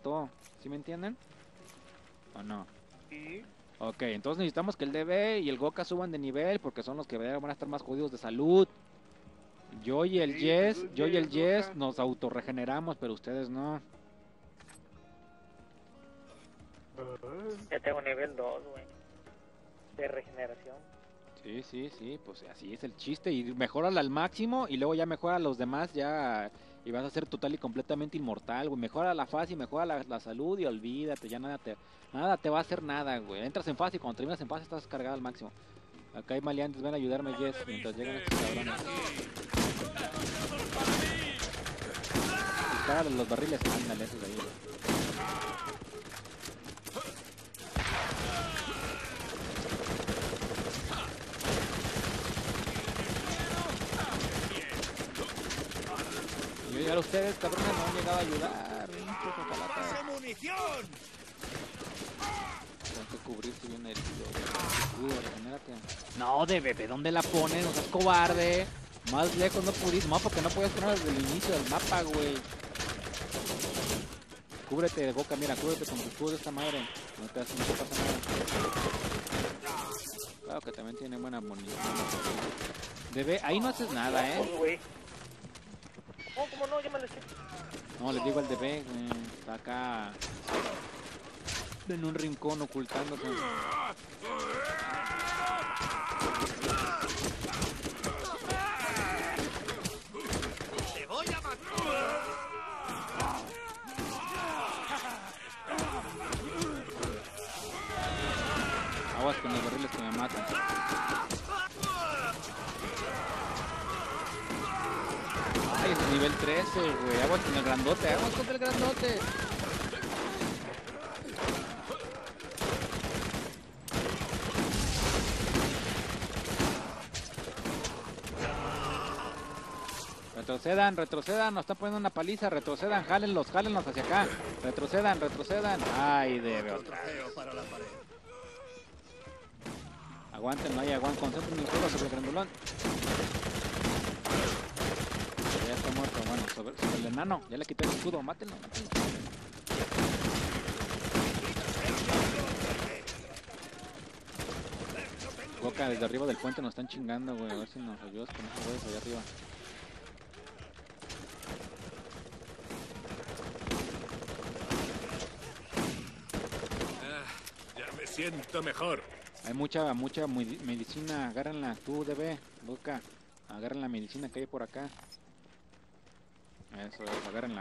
mató. ¿Sí me entienden? ¿O no? Sí. Ok, entonces necesitamos que el DB y el Goka suban de nivel porque son los que van a estar más jodidos de salud. Yo y el Yes nos autorregeneramos, pero ustedes no. Ya tengo nivel 2, güey. De regeneración. Sí, sí, sí, pues así es el chiste. Y mejórala al máximo y luego ya mejora a los demás ya. Y vas a ser total y completamente inmortal, güey. Mejora la fase y mejora la salud y olvídate, ya nada te va a hacer nada, güey. Entras en fase y cuando terminas en fase estás cargado al máximo. Acá hay maleantes, ven a ayudarme, Jess, mientras llegan estos cabrones. Dispárale los barriles, ándale, esos de ahí. Y ahora ustedes, cabrones, no han llegado a ayudar. Tengo que cubrirse bien herido. Regenérate. No, de bebé, ¿dónde la ponen? No seas cobarde. Más lejos no pudiste. No, porque no podías poner desde el inicio del mapa, güey. Cúbrete, Goka, mira, cúbrete con tu escudo de esta madre. No te pasa nada. Claro que también tiene buena munición. Bebé, ahí no haces nada, No, ¿cómo no? Ya me lo eché. No, les digo al bebé, está acá en un rincón ocultándose. ¡Te voy a matar! Aguas con los barriles que me matan. Ay, es nivel 13, güey. Aguas con el grandote, aguas con el grandote. Retrocedan, nos están poniendo una paliza, retrocedan, jálenlos hacia acá. Retrocedan. Ay, debe otra vez. Aguántenlo ahí, concentren el fuego sobre el grandulón. Ya está muerto, bueno, sobre el enano, ya le quité el escudo, mátenlo. Goka, desde arriba del puente nos están chingando, güey, a ver si nos ayudas con esos güeyes allá arriba. Ya me siento mejor. Hay mucha medicina, agárrenla, tú DB, Goka, agarren la medicina que hay por acá. Eso es, agárrenla.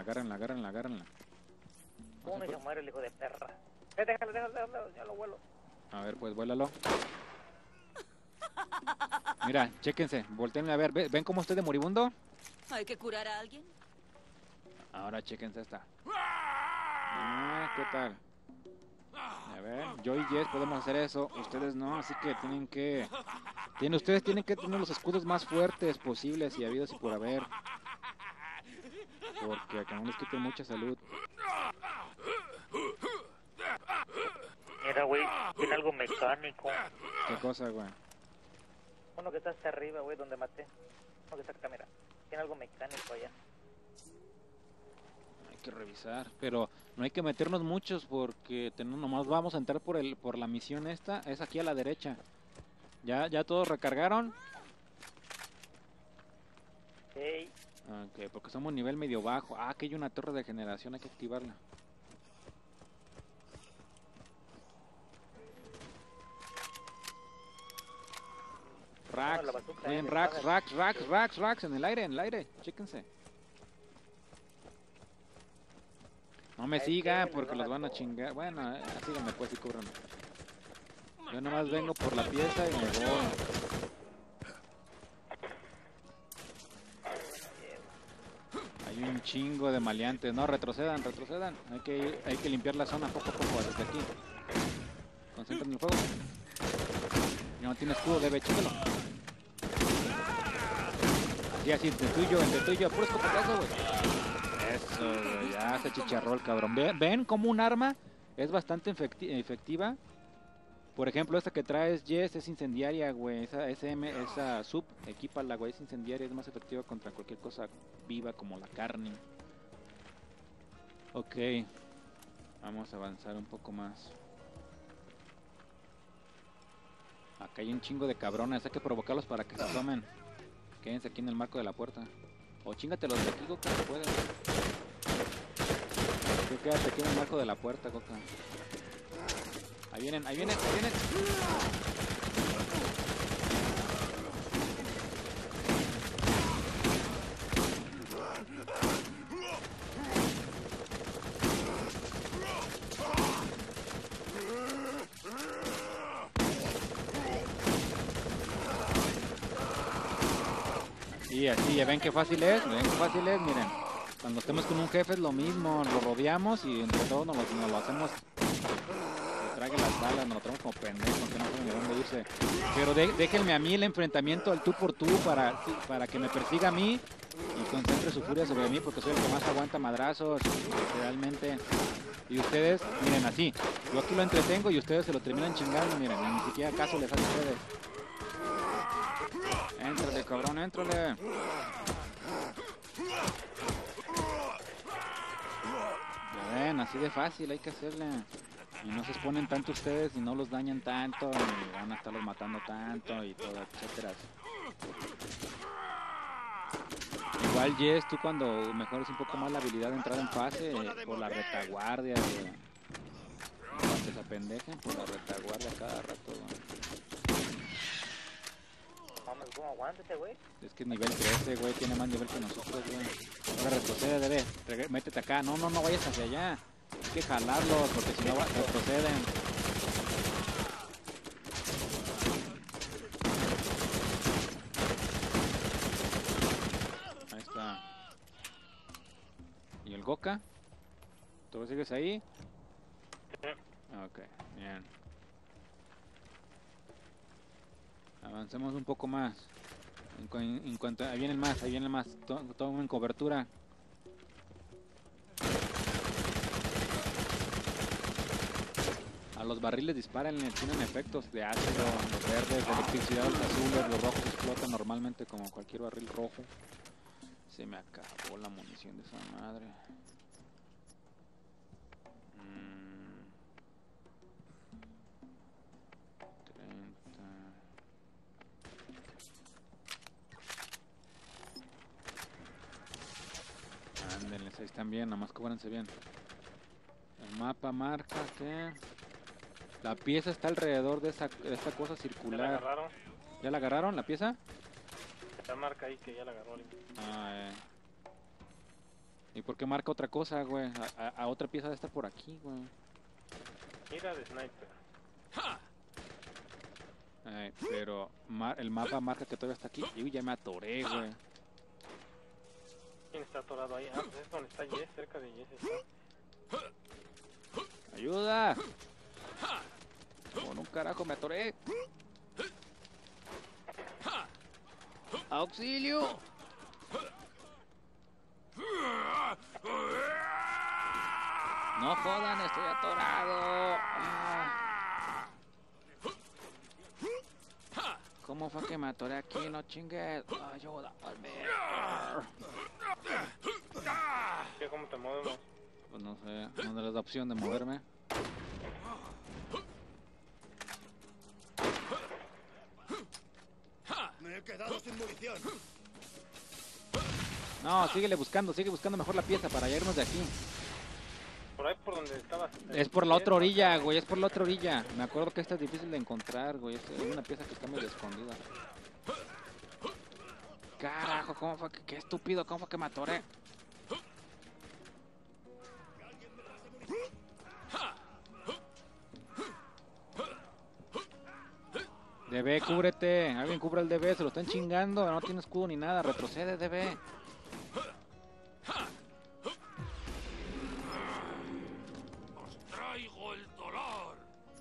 ¿Cómo me se muere el hijo de perra? Déjalo, ya lo vuelo. A ver, pues, vuélalo. Mira, chéquense, volteenme a ver, ¿ven cómo estoy de moribundo? ¿Hay que curar a alguien? Ahora chéquense esta. ¿Qué tal? A ver, yo y Jess podemos hacer eso, ustedes no, así que ustedes tienen que tener los escudos más fuertes posibles y habidos y por haber. Porque acá no les quiten mucha salud. Mira, güey, tiene algo mecánico. ¿Qué cosa, güey? Uno que está hasta arriba, güey, donde maté. Uno que está acá, mira. Tiene algo mecánico allá. Hay que revisar, pero no hay que meternos muchos porque nomás vamos a entrar por la misión esta, es aquí a la derecha. ¿Ya todos recargaron? Hey. Ok, porque somos nivel medio bajo. Aquí hay una torre de generación, hay que activarla. Racks, bien, racks, en el aire, chéquense. No me sigan porque los van a chingar. Bueno, síganme pues y cúbranme. Yo nomás vengo por la pieza y me voy. Hay un chingo de maleantes. No, retrocedan. Hay que limpiar la zona poco a poco desde aquí. Concentren el fuego. No tiene escudo, debe, chícalo. Así, entre tuyo, puro escopetazo, güey. Eso, güey, ya se chicharró el cabrón. ¿Ven cómo un arma es bastante efectiva? Por ejemplo, esta que traes, Jess, es incendiaria, güey. Esa sub, equípala, güey, es incendiaria, es más efectiva contra cualquier cosa viva como la carne. Ok. Vamos a avanzar un poco más. Acá hay un chingo de cabrones, hay que provocarlos para que se tomen. Quédense aquí en el marco de la puerta. O chingatelos de aquí, Goka, si puedes. Tú quédate aquí en el marco de la puerta, Goka. Ahí vienen, ahí vienen, ahí vienen. Y así, ven qué fácil es, miren. Cuando estemos con un jefe es lo mismo, lo rodeamos y entre todos nos lo hacemos que trague las balas, nos lo traemos como pendejos, que no saben de dónde irse. Pero déjenme a mí el enfrentamiento al tú por tú para que me persiga a mí y concentre su furia sobre mí porque soy el que más aguanta madrazos, realmente. Y ustedes, miren así, yo aquí lo entretengo y ustedes se lo terminan chingando, miren, ni siquiera caso les hace a ustedes. Éntrale, cabrón, éntrale. Ya ven, así de fácil hay que hacerle. Y no se exponen tanto ustedes y no los dañan tanto y van a estarlos matando tanto y todo, etcétera. Igual, Jess, tú cuando mejores un poco más la habilidad de entrar en fase, por la retaguardia, para que se apendejen, por la retaguardia cada rato, Mames, ¿cómo aguanta ese güey? Es que es nivel 13, güey, tiene más nivel que nosotros, güey. Ahora retrocede, métete acá. No vayas hacia allá. Hay que jalarlos, porque si no retroceden. Ahí está. ¿Y el Goka? ¿Tú sigues ahí? Ok, bien. Avancemos un poco más. En cuanto ahí vienen más, tomen cobertura. A los barriles disparen, tienen efectos de ácido, los verdes, de electricidad, los azules, los rojos explotan normalmente como cualquier barril rojo. Se me acabó la munición de esa madre. Ándenles, ahí están bien, nomás cóbrense bien. El mapa marca que la pieza está alrededor de esta cosa circular. ¿Ya la agarraron? ¿Ya la agarraron la pieza? La marca ahí que ya la agarró. ¿Y por qué marca otra cosa, güey? A otra pieza de esta por aquí, güey. Mira de sniper. Pero el mapa marca que todavía está aquí. Y ya me atoré, güey. ¿Quién está atorado ahí? Ah, pues es donde está Jess, cerca de Jess está. ¡Ayuda! Con un carajo me atoré. ¡Auxilio! No jodan, estoy atorado. ¿Cómo fue que me atoré aquí? No chingues. Ayuda. ¿Qué, cómo te movemos? Pues no sé, no les da opción de moverme. Me he quedado sin munición. No, sigue buscando mejor la pieza para irnos de aquí. Por ahí por donde estabas. Es por la otra orilla, güey, es por la otra orilla. Me acuerdo que esta es difícil de encontrar, güey. Es una pieza que está medio escondida. Carajo, ¿cómo fue? Qué estúpido, ¿cómo fue que me atoré? DB, cúbrete. Alguien cubra el DB, se lo están chingando. No tiene escudo ni nada. Retrocede, DB. Os traigo el dolor.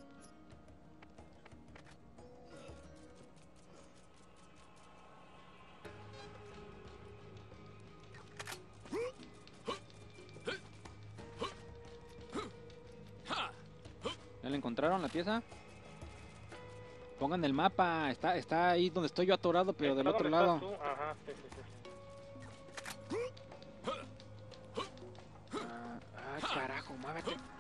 ¿Ya le encontraron la pieza? Pongan el mapa, está ahí donde estoy yo atorado, pero del otro lado. Ajá, sí. Ay, carajo, muévete.